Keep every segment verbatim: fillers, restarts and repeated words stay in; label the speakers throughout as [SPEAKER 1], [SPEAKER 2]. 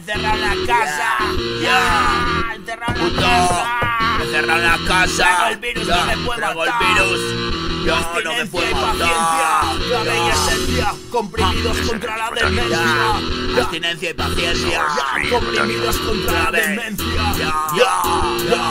[SPEAKER 1] encerrado en la casa, ya, encerrado en la casa,
[SPEAKER 2] encerrado en la casa.
[SPEAKER 1] Traigo el virus,
[SPEAKER 2] ya,
[SPEAKER 1] no me puedo
[SPEAKER 2] traigo el
[SPEAKER 1] matar.
[SPEAKER 2] virus, yo no me puedo matar.
[SPEAKER 1] Clave y esencia, comprimidos contra la demencia.
[SPEAKER 2] Abstinencia y paciencia,
[SPEAKER 1] Ya, comprimidos contra la demencia.
[SPEAKER 2] ya, ya,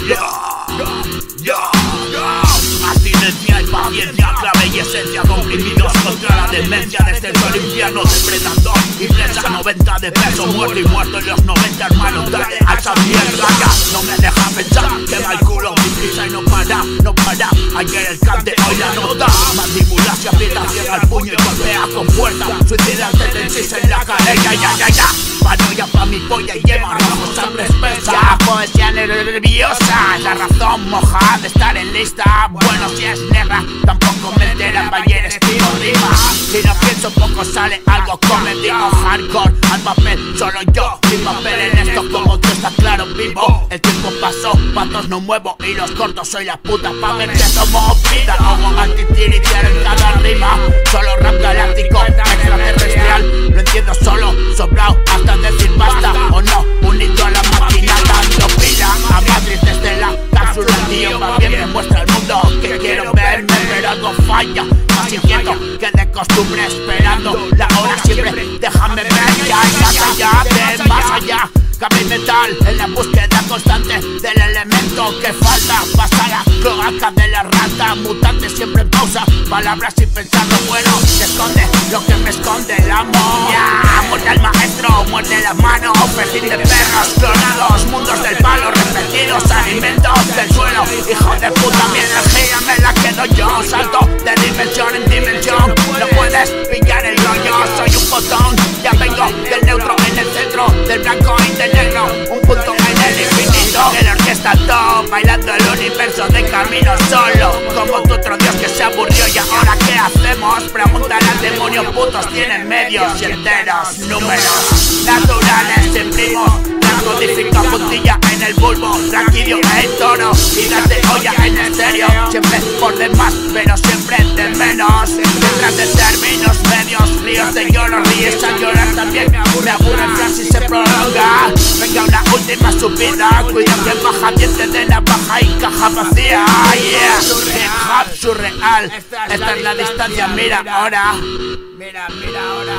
[SPEAKER 2] ya, ya, ya. Abstinencia y paciencia, clave y esencia, comprimidos contra la demencia. Descenso al infierno, depredador y presa, noventa de peso, muerto y muerto en los noventa, hermano, dale a esa mierda ya. No me deja pensar, que va el culo, mi prisa y no para, no para. Ayer el cante, hoy la nota. Mandíbula se aprieta, cierra el puño y golpea con fuerza. Suicida el tendensis en la cadera, ya, ya, ya. Paranoia pa' mi polla y lleva rojo, sangre espesa. Poesía nerviosa, la razón moja de estar en lista. Bueno, si es negra, tampoco me entera. Ayer estilo rima, si no pienso poco sale algo comedido. Hardcore al papel, solo yo, mi papel en esto como tú estás claro vivo. El tiempo pasó, patos no muevo y los cortos soy la puta pa' ver que somos vida. Hago antitiriciar en cada rima, solo rap galáctico, extraterrestrial. Lo entiendo solo, sobrado hasta decir basta o no, unido a la máquina dando pila a Madrid desde la cápsula. Tío, va bien, me muestra el mundo que quiero verme, pero algo falla. Más inquieto que de costumbre, esperando la hora siempre. Déjame ver ya, ya, ya, de más allá. Cambio mental en la búsqueda constante del elemento que falta. Pasa la cloaca de la rata, mutante siempre en pausa. Palabras sin pensarlo bueno, se esconde lo que me esconde el amor. Ya, muerde el maestro, muerde las manos. Perfil de perros clonados, mundos del palo repetidos, alimentos del suelo. Hijo de puta, mi energía me la quedo yo. Salto de dimensión en dimensión, no puedes pillar el rollo. Soy un botón, ya vengo del neutro en el centro, del blanco y del negro, un punto en el infinito. De la orquesta top, bailando el universo de camino solo. Como tu otro dios que se aburrió y ahora ¿qué hacemos? Preguntan al demonio, putos tienen medios y enteros números naturales en primos. Codifica puntilla en el bulbo, tranquilo en tono y das de olla en estéreo. Siempre por demás, pero siempre de menos. Detrás de términos medios, ríos de lloro, ríes a llorar también. Me aburre el frase y se prolonga. Venga una última subida, cuida que baja, diente de navaja y caja vacía. Yeah, hip hop surreal, esta es la distancia, mira ahora. Mira, mira ahora,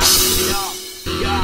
[SPEAKER 2] mira, ya.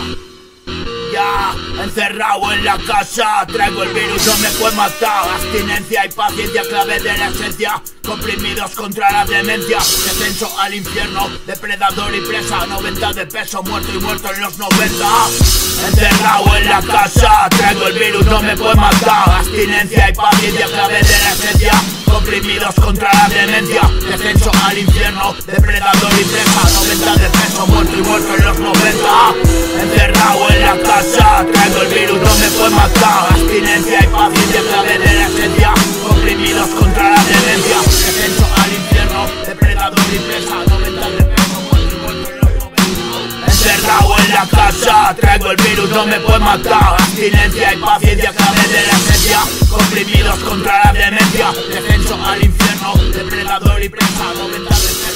[SPEAKER 2] Ya, encerrado en la casa, traigo el virus, no me puede matar. Abstinencia y paciencia, clave de la esencia, comprimidos contra la demencia. Descenso al infierno, depredador y presa, noventa de peso, muerto y muerto en los noventa. Encerrado en la casa, traigo el virus, no me puede matar. Abstinencia y paciencia, clave de la esencia, comprimidos contra la demencia. Descenso al infierno, depredador y presa, noventa de peso, muerto y muerto en los noventa. Encerrado en la casa, traigo el virus, no me puede matar. Abstinencia y paciencia, clave de la esencia, comprimidos contra la demencia. Descenso al infierno, depredador y presa, noventa de peso, muerto y muerto en los noventa. Encerrado en la casa, traigo el virus, no me puede matar. Abstinencia y paciencia, clave de la esencia, comprimidos contra la demencia. Descenso al infierno, depredador y presa, noventa de peso.